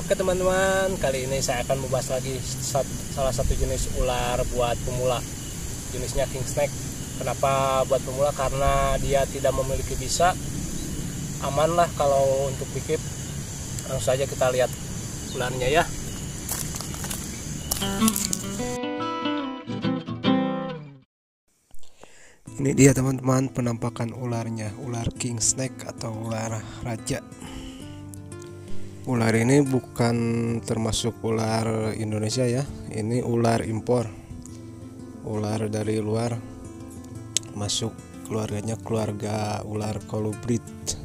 Oke teman-teman, kali ini saya akan membahas lagi salah satu jenis ular buat pemula. Jenisnya king snake. Kenapa buat pemula? Karena dia tidak memiliki bisa. Aman lah kalau untuk dikip. Langsung saja kita lihat ularnya ya. Ini dia teman-teman penampakan ularnya, ular king snake atau ular raja. Ular ini bukan termasuk ular Indonesia ya, ini ular impor, ular dari luar, masuk keluarganya keluarga ular colubrid.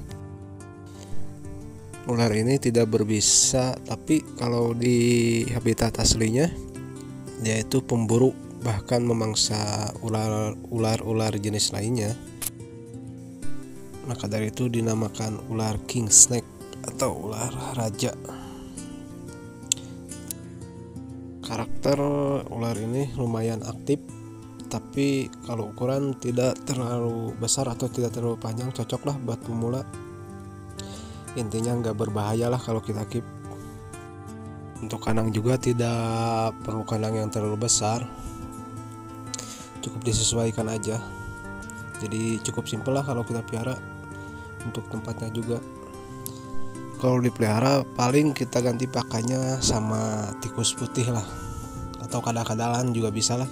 Ular ini tidak berbisa, tapi kalau di habitat aslinya dia itu pemburu, bahkan memangsa ular jenis lainnya. Maka dari itu dinamakan ular king snake atau ular raja. Karakter ular ini lumayan aktif, tapi kalau ukuran tidak terlalu besar atau tidak terlalu panjang, cocok lah buat pemula. Intinya nggak berbahaya lah kalau kita keep. Untuk kandang juga tidak perlu kandang yang terlalu besar, cukup disesuaikan aja. Jadi cukup simpel lah kalau kita piara. Untuk tempatnya juga, kalau dipelihara paling kita ganti pakannya sama tikus putih lah, atau kadal-kadalan juga bisa lah.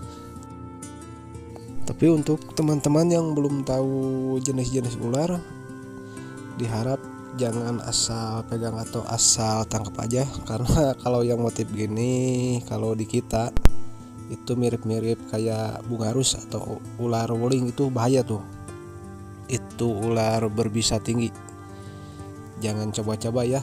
Tapi untuk teman-teman yang belum tahu jenis-jenis ular, diharap jangan asal pegang atau asal tangkap aja, karena kalau yang motif gini kalau di kita itu mirip-mirip kayak bungarus atau ular wuling, itu bahaya tuh. Itu ular berbisa tinggi, jangan coba-coba ya,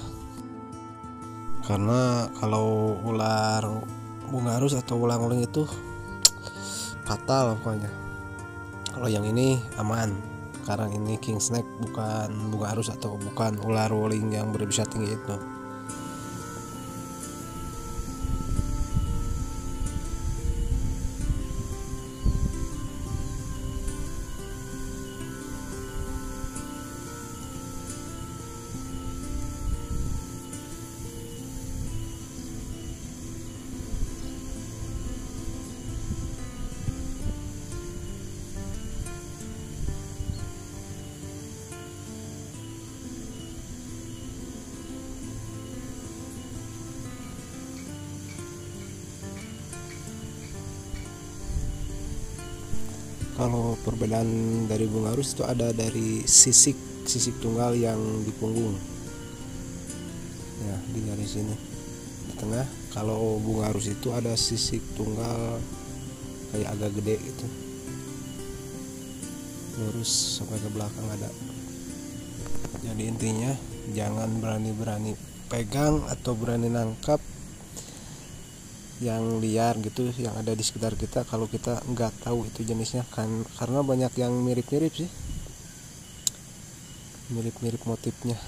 karena kalau ular bungarus atau ular wuling itu fatal pokoknya. Kalau yang ini aman, karena ini king snake, bukan bungarus atau bukan ular wuling yang berbisa tinggi itu. Kalau perbedaan dari bungarus itu ada dari sisik tunggal yang di punggung ya, di garis sini di tengah. Kalau bungarus itu ada sisik tunggal kayak agak gede gitu, lurus sampai ke belakang ada. Jadi intinya jangan berani-berani pegang atau berani nangkap yang liar gitu, yang ada di sekitar kita, kalau kita nggak tahu itu jenisnya kan, karena banyak yang mirip-mirip sih, mirip-mirip motifnya.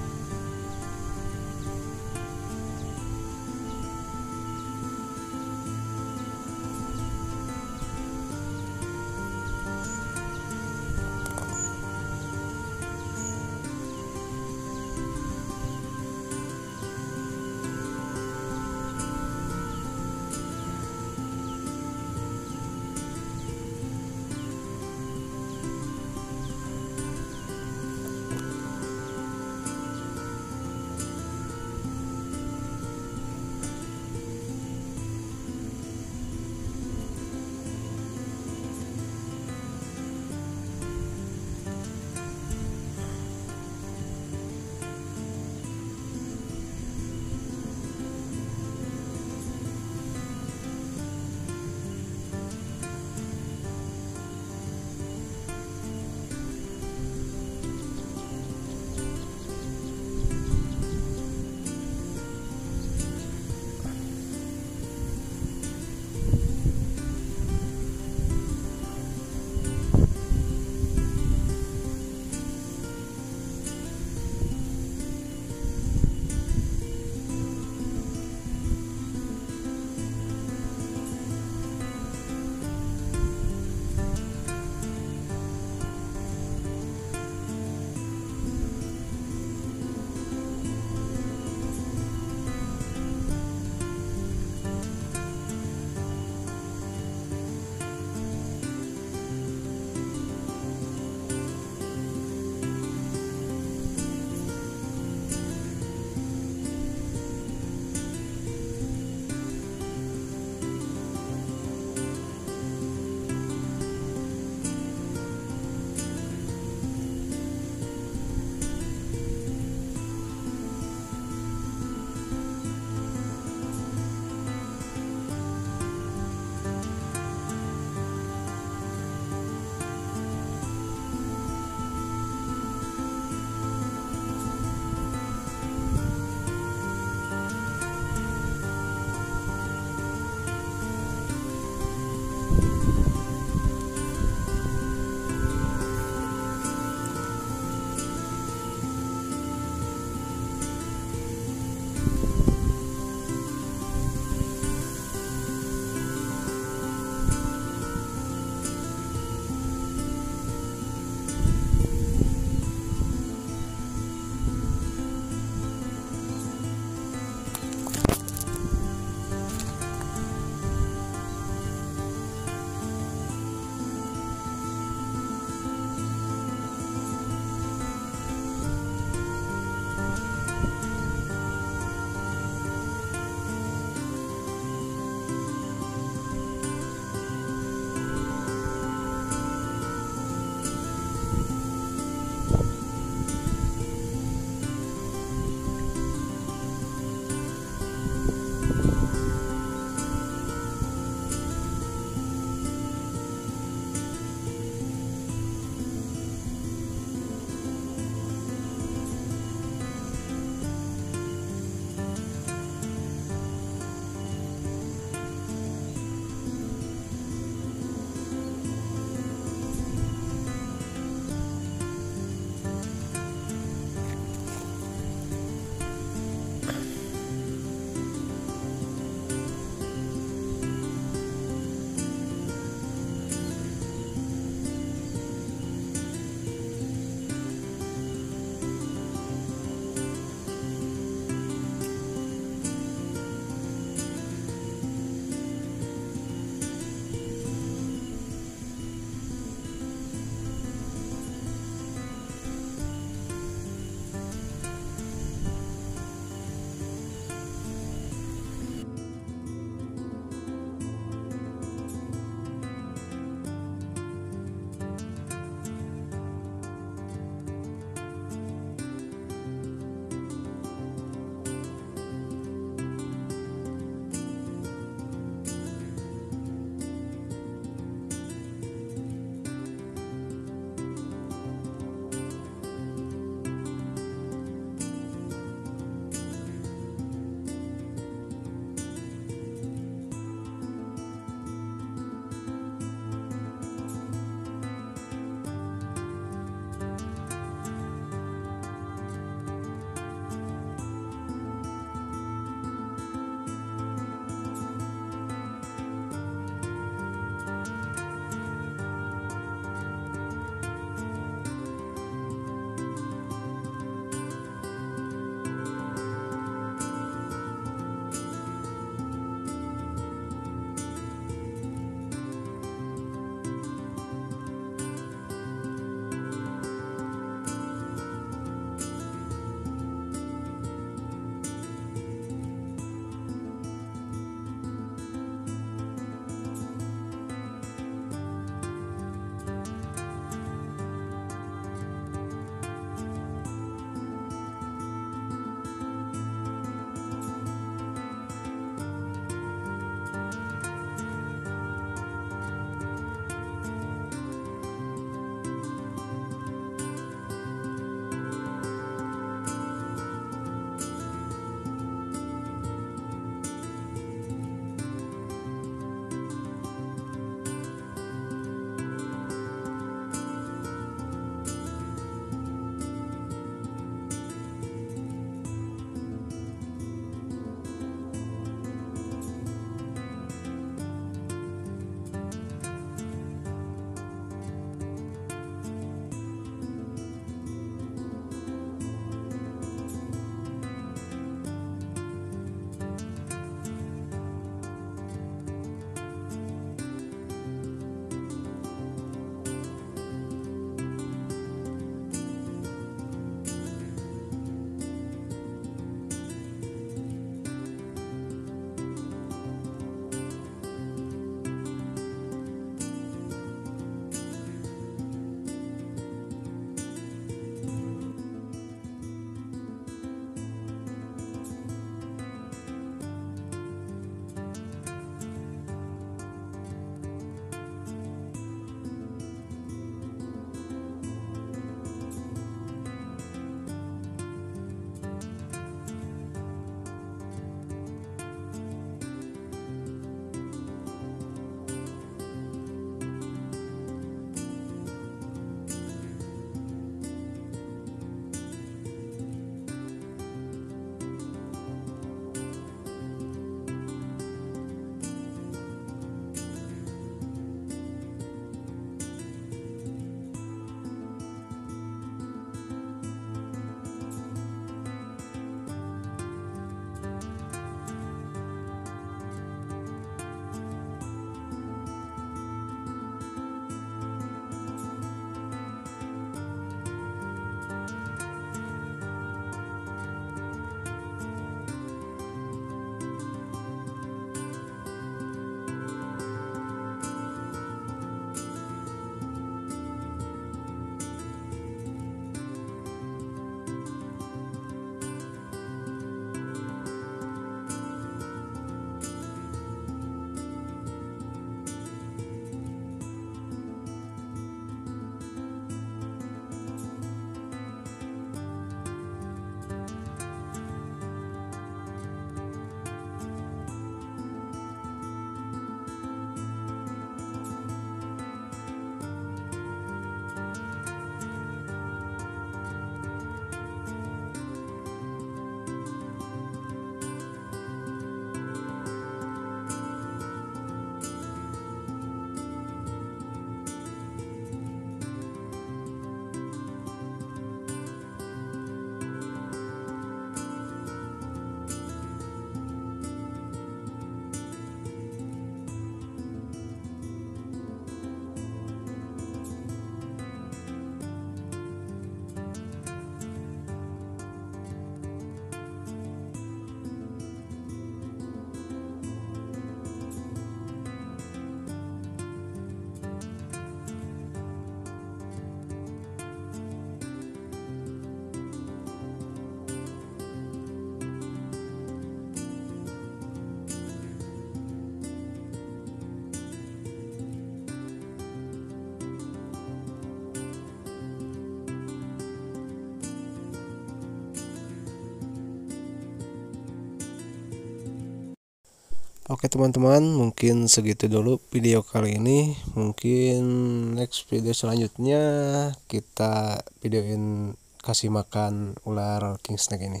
Oke teman-teman, mungkin segitu dulu video kali ini. Mungkin next video selanjutnya kita videoin kasih makan ular king snake ini.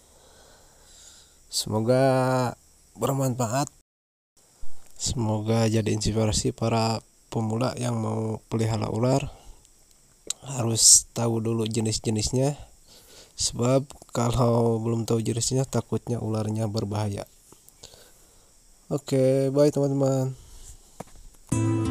Semoga bermanfaat. Semoga jadi inspirasi para pemula yang mau pelihara ular. Harus tahu dulu jenis-jenisnya, sebab kalau belum tahu jenisnya takutnya ularnya berbahaya. Oke, bye teman-teman.